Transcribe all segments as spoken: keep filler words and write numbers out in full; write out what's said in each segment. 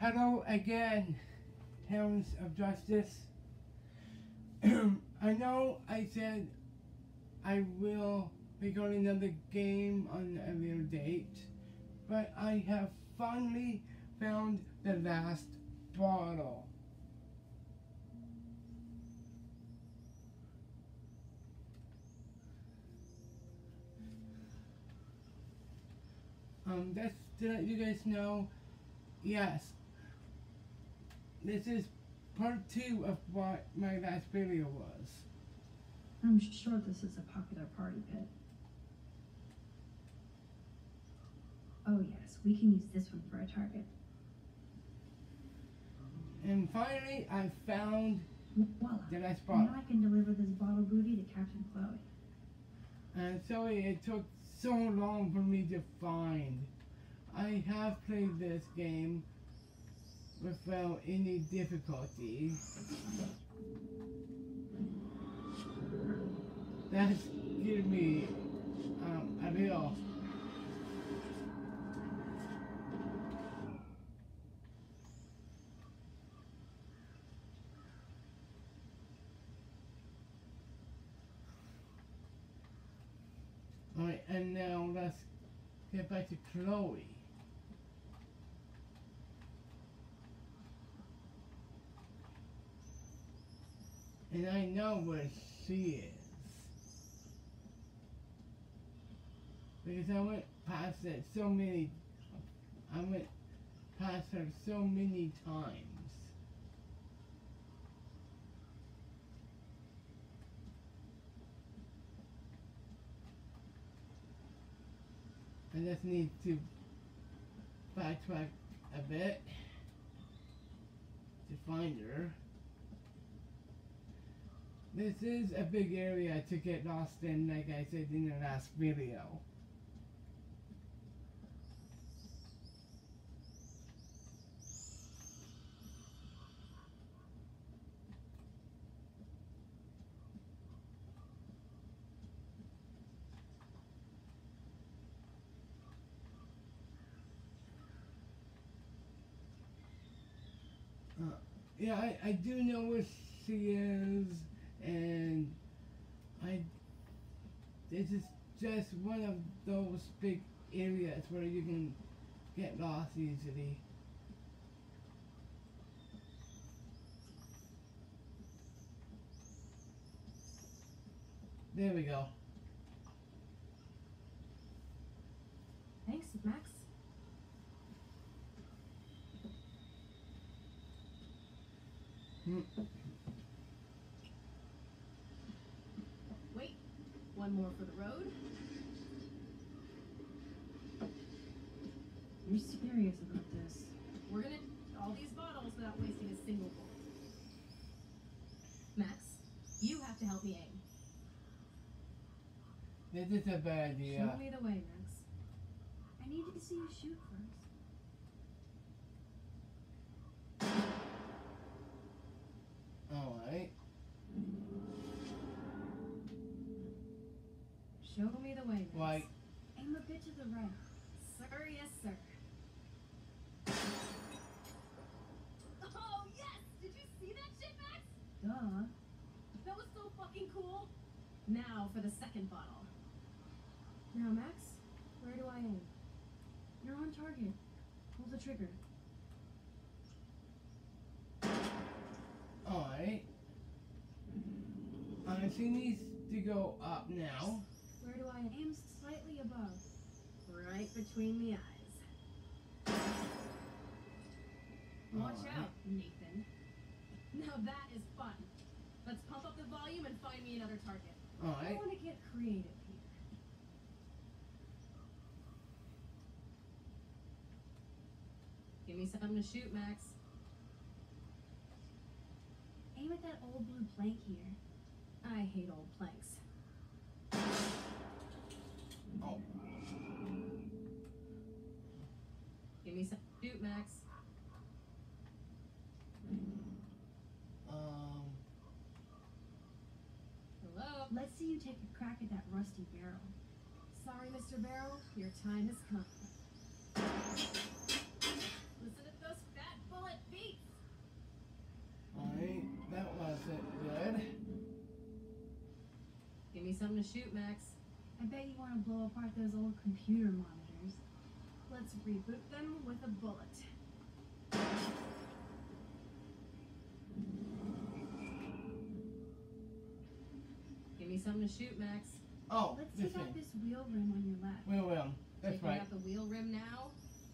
Hello again, Hounds of Justice. I know I said I will record another game on a later date, but I have finally found the last bottle. Um, just to let you guys know, yes, this is part two of what my last video was. I'm sure this is a popular party pit. Oh yes, we can use this one for a target. And finally, I found Voila. the last bottle. Now I can deliver this bottle booty to Captain Chloe. And sorry it took so long for me to find. I have played this game without any difficulty. That's give me um, a little. Alright, and now let's get back to Chloe. And I know where she is. Because I went past it so many, I went past her so many times. I just need to backtrack a bit to find her. This is a big area to get lost in, like I said in the last video. Uh, yeah, I, I do know where she is, and I, this is just one of those big areas where you can get lost easily. There we go. Thanks, Max. Hmm. Wait, one more for the road. You're serious about this. We're gonna all these bottles without wasting a single bullet. Max, you have to help me aim. This is a bad idea. Show me the way, Max. I need to see you shoot first. Alright. Show me the way, Max. Like, Aim a bit to the right. Sir, yes, sir. Oh, yes! Did you see that shit, Max? Duh. That was so fucking cool. Now for the second bottle. Now, Max, where do I aim? You're on target. Pull the trigger. alright. Uh, she needs to go up now. Where do I aim? Slightly above. Right between the eyes. Watch Alright. out, Nathan. Now that is fun. Let's pump up the volume and find me another target. I Alright. want to get creative here. Give me something to shoot, Max. Aim at that old blue plank here. I hate old planks. Oh. Give me some shoot, Max. Um. Hello? Let's see you take a crack at that rusty barrel. Sorry, Mister Barrel, your time has come. Listen to those fat something to shoot, Max. I bet you want to blow apart those old computer monitors. Let's reboot them with a bullet. Give me something to shoot, Max. Oh, Let's this take out thing. this wheel rim on your left. Wheel rim. That's Taking right. out the wheel rim now.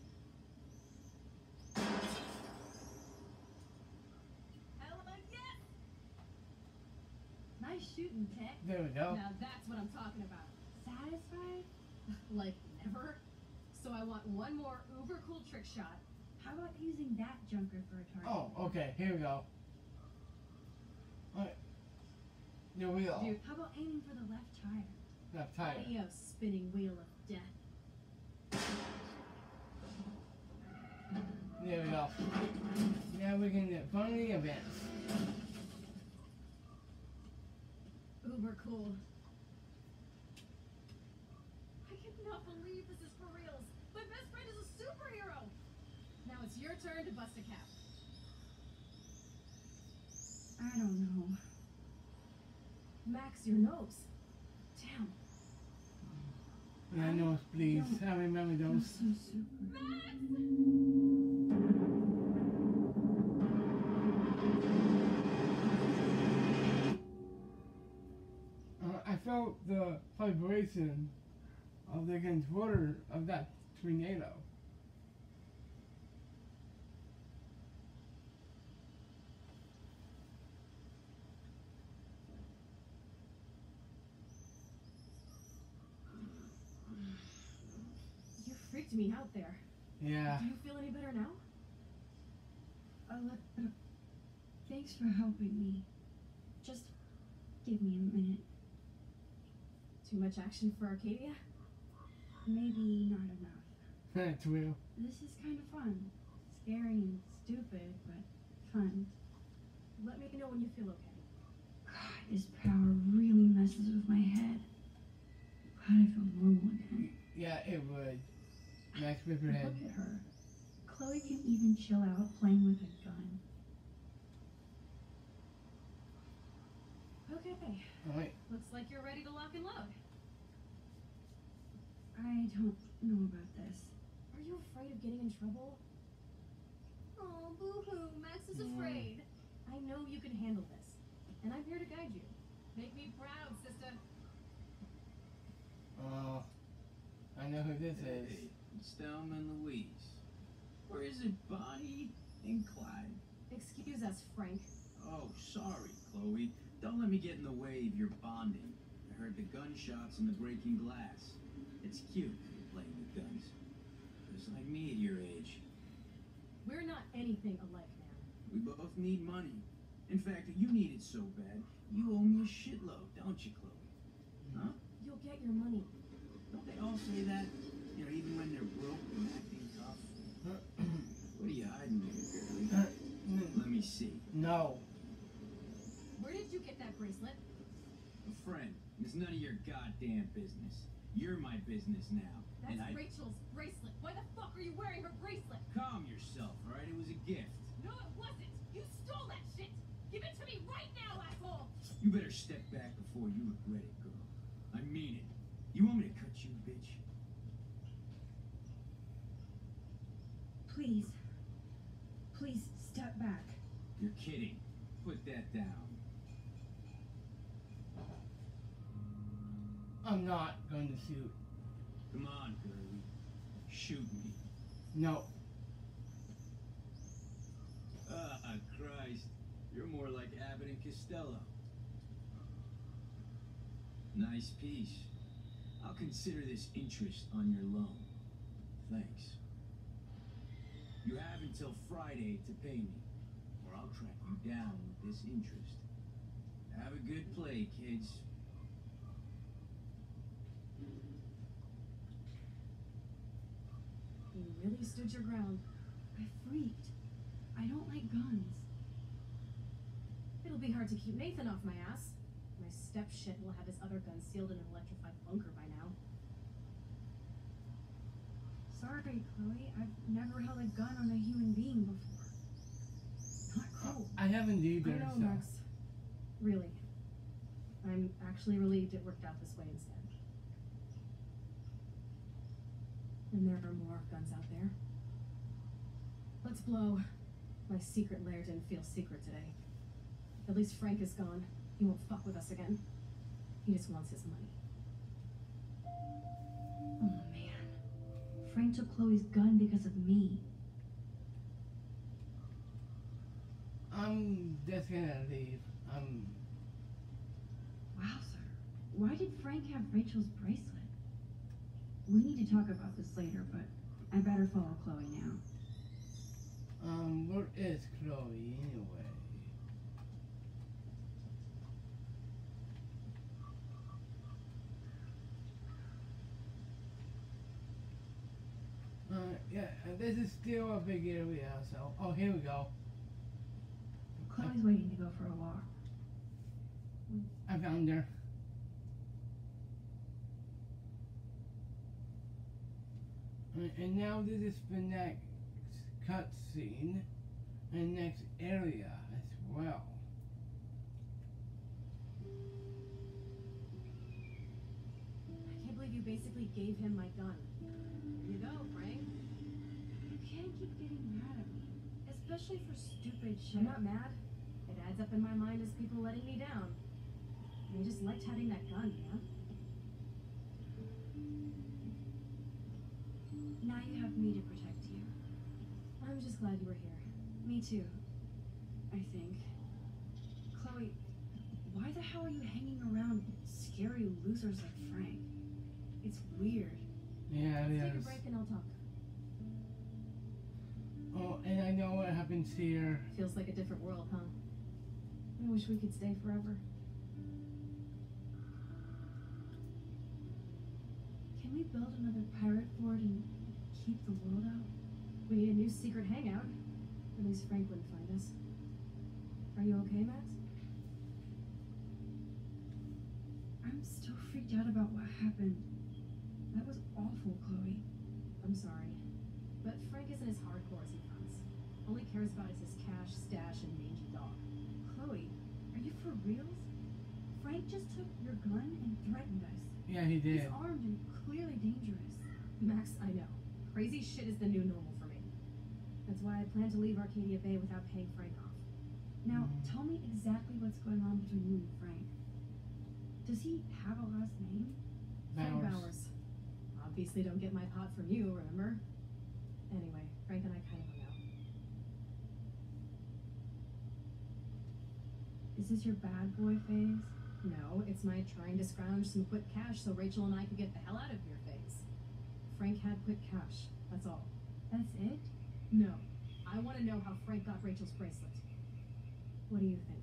Hell of a yes! Nice shooting, Tech. There we go. Now that's what I'm talking about. Satisfied? Like never. So I want one more uber cool trick shot. How about using that junker for a target? Oh, okay. Here we go. Alright. Your wheel. Dude, How about aiming for the left tire? Left tire. adios, spinning wheel of death. There we go. Now we can get fun of the events. Uber cool. I cannot believe this is for reals. My best friend is a superhero. Now it's your turn to bust a cap. I don't know. Max, your nose. Damn. Yeah, nose, please. I remember You're those. so super. Uh, I felt the vibration of the controller of that tornado. You freaked me out there. Yeah. Do you feel any better now? Uh, let- uh, thanks for helping me. Just give me a minute. Too much action for Arcadia? Maybe not enough. That's real. This is kind of fun. Scary and stupid, but fun. Let me know when you feel okay. God, this power really messes with my head. Glad I feel normal again. Yeah, it would. Max with her head. Look at her. Chloe can even chill out playing with a gun. Okay. Alright. Looks like you're ready to lock and load. I don't know about this. Are you afraid of getting in trouble? Oh, boo-hoo. Max is Mm. afraid. I know you can handle this. And I'm here to guide you. Make me proud, sister. Uh, I know who this is. Hey, it's Thelma and Louise. Or is it Bonnie and Clyde? Excuse us, Frank. Oh, sorry, Chloe. Don't let me get in the way of your bonding. I heard the gunshots and the breaking glass. It's cute playing with guns. Just like me at your age. We're not anything alike, man. We both need money. In fact, you need it so bad, you owe me a shitload, don't you, Chloe? Huh? You'll get your money. Don't they all say that? You know, even when they're broke and acting tough. What are you hiding there, girlie? Let me see. No. Where did you get that bracelet? A friend. It's none of your goddamn business. You're my business now. That's and I... Rachel's bracelet. Why the fuck are you wearing her bracelet? Calm yourself, alright? It was a gift. No, it wasn't. You stole that shit. Give it to me right now, asshole. You better step back before you regret it, girl. I mean it. You want me to cut you, bitch? Please. Please step back. You're kidding. Put that down. I'm not going to shoot. Come on, girlie. Shoot me. No. Ah, Christ. You're more like Abbott and Costello. Nice piece. I'll consider this interest on your loan. Thanks. You have until Friday to pay me, or I'll track you down with this interest. Have a good play, kids. You really stood your ground. I freaked. I don't like guns. It'll be hard to keep Nathan off my ass. My step shit will have his other gun sealed in an electrified bunker by now. Sorry, Chloe. I've never held a gun on a human being before. Not cool. I haven't either, I know, so. Max. Really. I'm actually relieved it worked out this way instead. And there are more guns out there. Let's blow. My secret lair didn't feel secret today. At least Frank is gone. He won't fuck with us again. He just wants his money. Oh man. Frank took Chloe's gun because of me. I'm just gonna leave. Um, Wow, sir. Why did Frank have Rachel's bracelet? We need to talk about this later, but I better follow Chloe now. um, where is Chloe anyway? Uh, yeah, and this is still a big area, so, oh, here we go. Chloe's waiting to go for a walk. I found her. Uh, and now this is the next cutscene and next area as well. I can't believe you basically gave him my gun. Here you go, Frank. You can't keep getting mad at me, especially for stupid shit. I'm not mad. It adds up in my mind as people letting me down. I just liked having that gun, yeah? Now you have me to protect you. I'm just glad you were here. Me too. I think. Chloe, why the hell are you hanging around scary losers like Frank? It's weird. Yeah, it Take a is. break and I'll talk. Oh, and I know what happens here. Feels like a different world, huh? I wish we could stay forever. Can we build another pirate fort and keep the world out? We need a new secret hangout. At least Frank wouldn't find us. Are you okay, Max? I'm still freaked out about what happened. That was awful, Chloe. I'm sorry. But Frank isn't as hardcore as he fronts. All he cares about is his cash, stash, and mangy dog. Chloe, are you for reals? Frank just took your gun and threatened us. Yeah, he He's did. armed and clearly dangerous. Max, I know. Crazy shit is the new normal for me. That's why I plan to leave Arcadia Bay without paying Frank off. Now, Mm. tell me exactly what's going on between you and Frank. Does he have a last name? Frank Bowers. Bowers. Obviously don't get my pot from you, remember? Anyway, Frank and I kind of hung out. Is this your bad boy phase? No, it's my trying to scrounge some quick cash so Rachel and I could get the hell out of here phase. Frank had quick cash, that's all. That's it? No, I want to know how Frank got Rachel's bracelet. What do you think?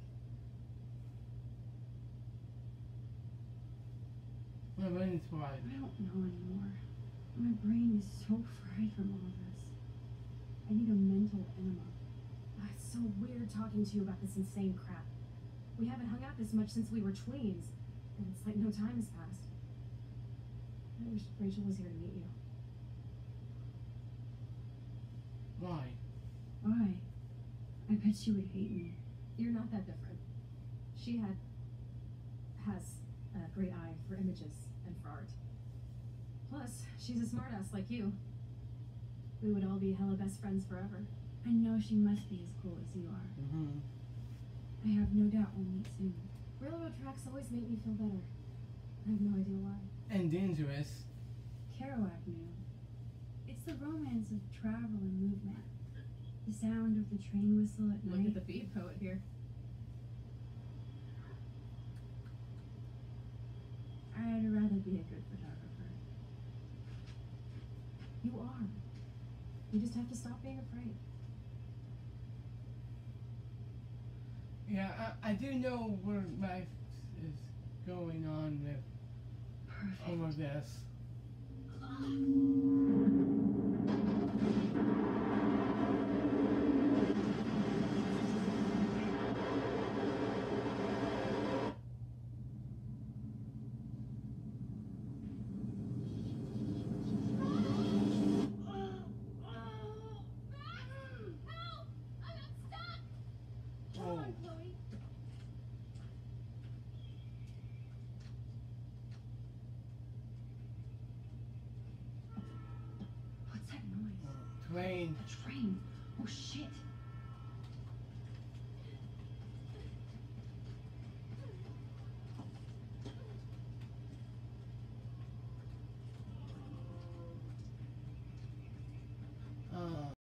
My brain is fried. I don't know anymore. My brain is so fried from all of this. I need a mental enema. Ah, it's so weird talking to you about this insane crap. We haven't hung out this much since we were tweens, and it's like no time has passed. I wish Rachel was here to meet you. Why? Why? I bet she would hate me. You're not that different. She had, has a great eye for images and for art. Plus, she's a smartass like you. We would all be hella best friends forever. I know she must be as cool as you are. Mm-hmm. I have no doubt we'll meet soon. Railroad tracks always make me feel better. I have no idea why. And dangerous. Kerouac knew. It's the romance of travel and movement. The sound of the train whistle at Look night. at the beat poet here. I'd rather be a good photographer. You are. You just have to stop being afraid. Yeah, I, I do know where life is going on with Perfect. all of this. Hold on, Chloe. train. A train. Oh shit.